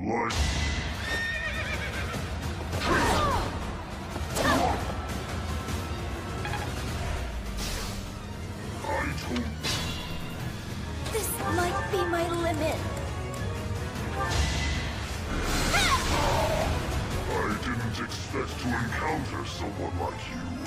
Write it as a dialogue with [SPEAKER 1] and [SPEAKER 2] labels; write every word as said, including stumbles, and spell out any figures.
[SPEAKER 1] Like... I told...
[SPEAKER 2] This might be my limit.
[SPEAKER 1] I didn't expect to encounter someone like you.